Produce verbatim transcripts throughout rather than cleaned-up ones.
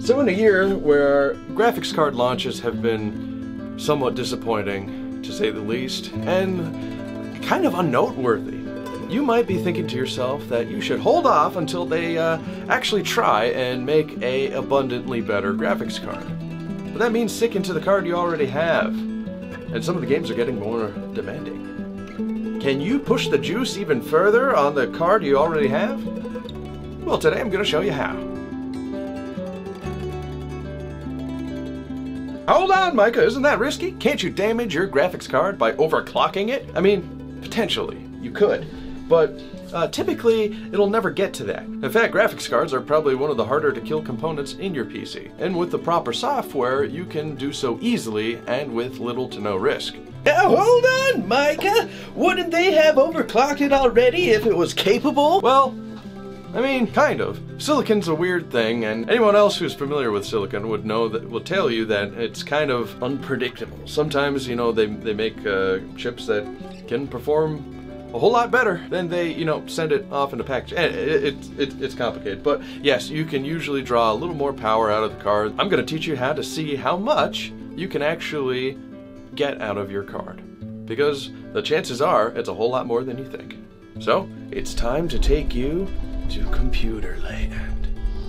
So in a year where graphics card launches have been somewhat disappointing, to say the least, and kind of unnoteworthy, you might be thinking to yourself that you should hold off until they uh, actually try and make a abundantly better graphics card. But that means sticking to the card you already have, and some of the games are getting more demanding. Can you push the juice even further on the card you already have? Well, today I'm going to show you how. Hold on, Micah, isn't that risky? Can't you damage your graphics card by overclocking it? I mean, potentially, you could, but uh, typically it'll never get to that. In fact, graphics cards are probably one of the harder to kill components in your P C, and with the proper software, you can do so easily and with little to no risk. Now hold on, Micah! Wouldn't they have overclocked it already if it was capable? Well, I mean, kind of. Silicon's a weird thing, and anyone else who's familiar with silicon would know that will tell you that it's kind of unpredictable. Sometimes, you know, they they make uh, chips that can perform a whole lot better than they, you know, send it off in a package. It, it, it, it's complicated, but yes, you can usually draw a little more power out of the card. I'm going to teach you how to see how much you can actually get out of your card, because the chances are it's a whole lot more than you think. So it's time to take you to computer land.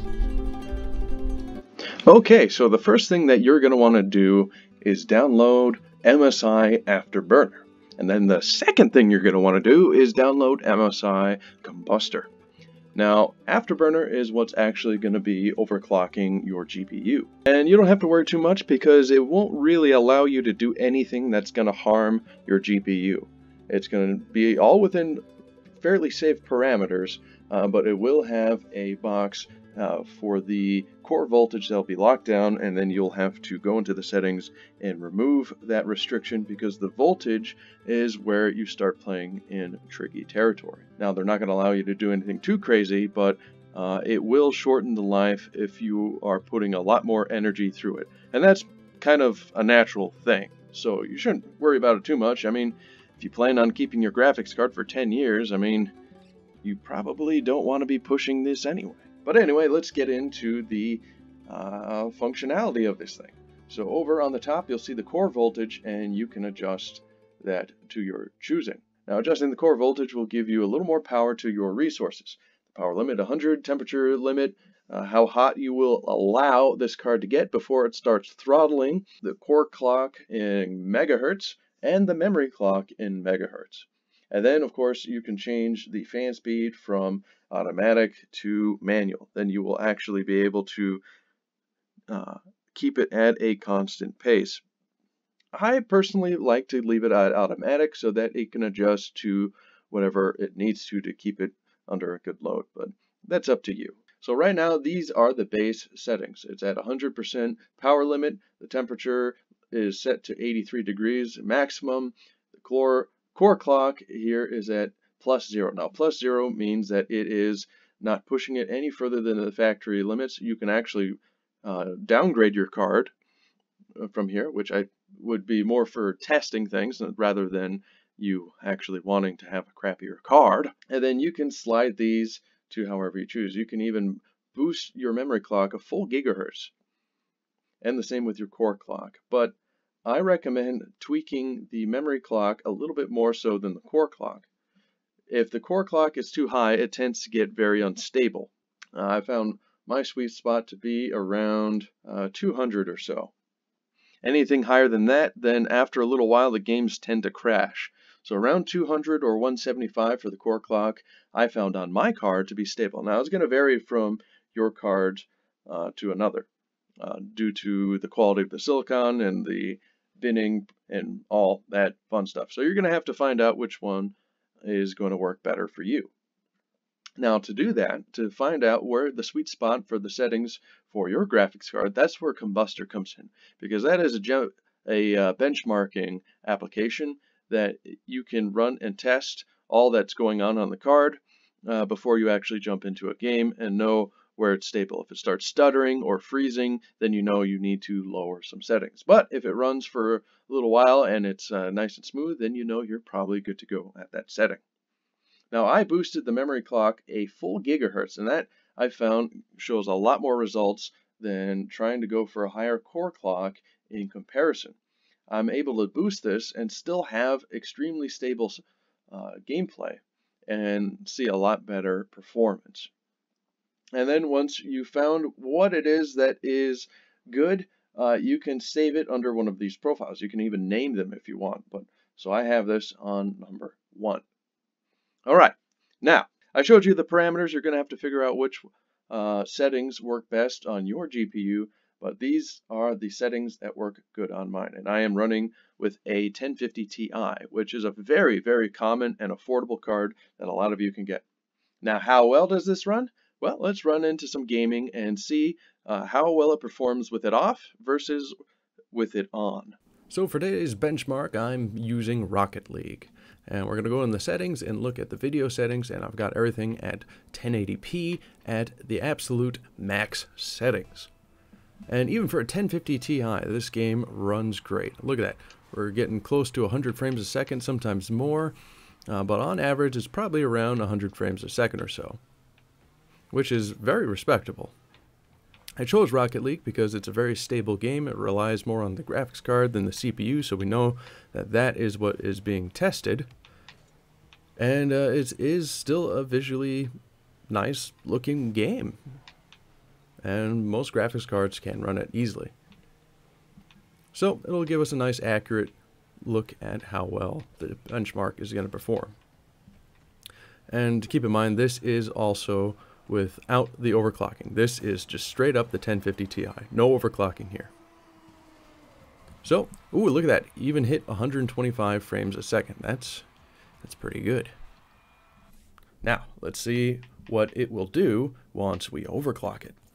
Okay, so the first thing that you're going to want to do is download M S I Afterburner. And then the second thing you're going to want to do is download M S I Combustor. Now, Afterburner is what's actually going to be overclocking your G P U. And you don't have to worry too much because it won't really allow you to do anything that's going to harm your G P U. It's going to be all within fairly safe parameters, uh, but it will have a box uh, for the core voltage that'll be locked down, and then you'll have to go into the settings and remove that restriction because the voltage is where you start playing in tricky territory. Now, they're not going to allow you to do anything too crazy, but uh, it will shorten the life if you are putting a lot more energy through it. And that's kind of a natural thing, so you shouldn't worry about it too much. I mean, if you plan on keeping your graphics card for ten years, I mean, you probably don't want to be pushing this anyway. But anyway, let's get into the uh, functionality of this thing. So over on the top, you'll see the core voltage, and you can adjust that to your choosing. Now, adjusting the core voltage will give you a little more power to your resources. The power limit one hundred, temperature limit, uh, how hot you will allow this card to get before it starts throttling, the core clock in megahertz, and the memory clock in megahertz. And then, of course, you can change the fan speed from automatic to manual. Then you will actually be able to uh, keep it at a constant pace. I personally like to leave it at automatic so that it can adjust to whatever it needs to to keep it under a good load, but that's up to you. So right now, these are the base settings. It's at one hundred percent power limit. The temperature is set to eighty-three degrees maximum. The core core clock here is at plus zero. Now, plus zero means that it is not pushing it any further than the factory limits. You can actually uh, downgrade your card from here, which I would be more for testing things rather than you actually wanting to have a crappier card. And then you can slide these to however you choose. You can even boost your memory clock a full gigahertz, and the same with your core clock. But I recommend tweaking the memory clock a little bit more so than the core clock. If the core clock is too high, it tends to get very unstable. Uh, I found my sweet spot to be around uh, two hundred or so. Anything higher than that, then after a little while, the games tend to crash. So around two hundred or one seventy-five for the core clock, I found on my card to be stable. Now, it's going to vary from your card uh, to another uh, due to the quality of the silicon and the binning and all that fun stuff. So you're going to have to find out which one is going to work better for you. Now, to do that, to find out where the sweet spot for the settings for your graphics card, that's where Combustor comes in, because that is a, a uh, benchmarking application that you can run and test all that's going on on the card uh, before you actually jump into a game and know where it's stable. If it starts stuttering or freezing, then you know you need to lower some settings. But if it runs for a little while and it's uh, nice and smooth, then you know you're probably good to go at that setting. Now, I boosted the memory clock a full gigahertz, and that I found shows a lot more results than trying to go for a higher core clock in comparison. I'm able to boost this and still have extremely stable uh, gameplay and see a lot better performance. And then once you found what it is that is good, uh, you can save it under one of these profiles. You can even name them if you want. But so I have this on number one. All right. Now, I showed you the parameters. You're going to have to figure out which uh, settings work best on your G P U. But these are the settings that work good on mine. And I am running with a ten fifty Ti, which is a very, very common and affordable card that a lot of you can get. Now, how well does this run? Well, let's run into some gaming and see uh, how well it performs with it off versus with it on. So for today's benchmark, I'm using Rocket League. And we're going to go in the settings and look at the video settings, and I've got everything at ten eighty p at the absolute max settings. And even for a ten fifty Ti, this game runs great. Look at that. We're getting close to one hundred frames a second, sometimes more. Uh, but on average, it's probably around one hundred frames a second or so, which is very respectable. I chose Rocket League because it's a very stable game. It relies more on the graphics card than the C P U, so we know that that is what is being tested. And uh, it is still a visually nice looking game. And most graphics cards can run it easily. So it'll give us a nice accurate look at how well the benchmark is going to perform. And keep in mind, this is also without the overclocking. This is just straight up the ten fifty Ti. No overclocking here. So, ooh, look at that. Even hit one hundred twenty-five frames a second. That's that's pretty good. Now, let's see what it will do once we overclock it.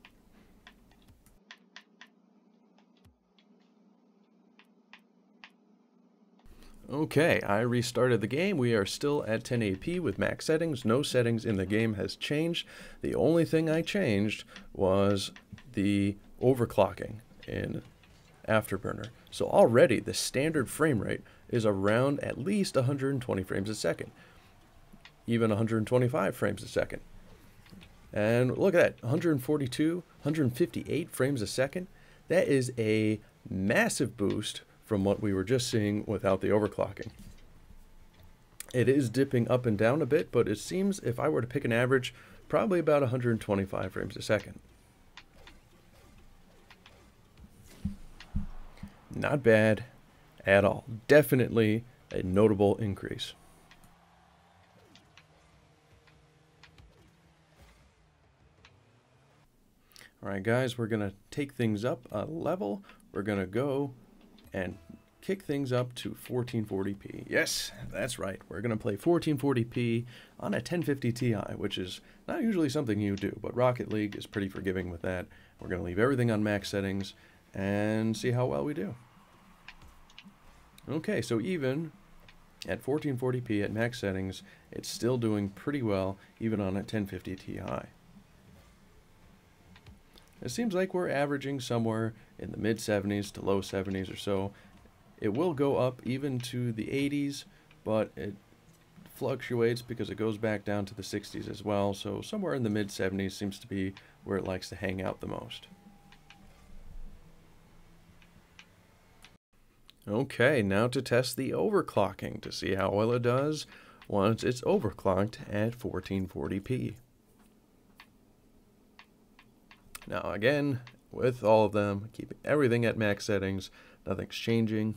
Okay, I restarted the game. We are still at ten eighty p with max settings. No settings in the game has changed. The only thing I changed was the overclocking in Afterburner. So already the standard frame rate is around at least one hundred twenty frames a second, even one hundred twenty-five frames a second. And look at that, one hundred forty-two, one hundred fifty-eight frames a second. That is a massive boost from what we were just seeing without the overclocking. It is dipping up and down a bit, but it seems if I were to pick an average, probably about one hundred twenty-five frames a second. Not bad at all. Definitely a notable increase. All right, guys, we're going to take things up a level. We're going to go and kick things up to fourteen forty p. Yes, that's right. We're going to play fourteen forty p on a ten fifty Ti, which is not usually something you do, but Rocket League is pretty forgiving with that. We're going to leave everything on max settings and see how well we do. Okay, so even at fourteen forty p at max settings, it's still doing pretty well, even on a ten fifty Ti. It seems like we're averaging somewhere in the mid seventies to low seventies or so. It will go up even to the eighties, but it fluctuates because it goes back down to the sixties as well. So somewhere in the mid seventies seems to be where it likes to hang out the most. Okay, now to test the overclocking to see how well it does once it's overclocked at fourteen forty p. Now again, with all of them, keeping everything at max settings, nothing's changing,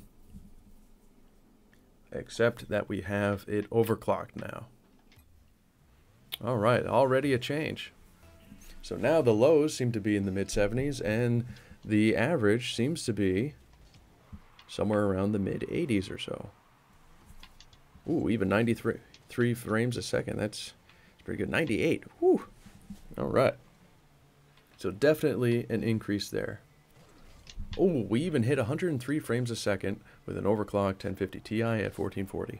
except that we have it overclocked now. All right, already a change. So now the lows seem to be in the mid seventies, and the average seems to be somewhere around the mid eighties or so. Ooh, even ninety-three three frames a second. That's, that's pretty good. ninety-eight. Whew. All right. So definitely an increase there. Oh, we even hit one hundred three frames a second with an overclocked ten fifty Ti at fourteen forty.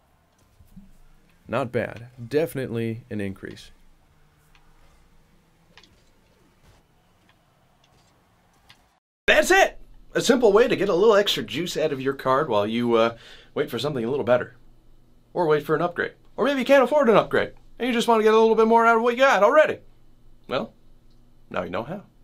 Not bad. Definitely an increase. That's it! A simple way to get a little extra juice out of your card while you uh, wait for something a little better. Or wait for an upgrade. Or maybe you can't afford an upgrade and you just want to get a little bit more out of what you got already. Well, now you know how.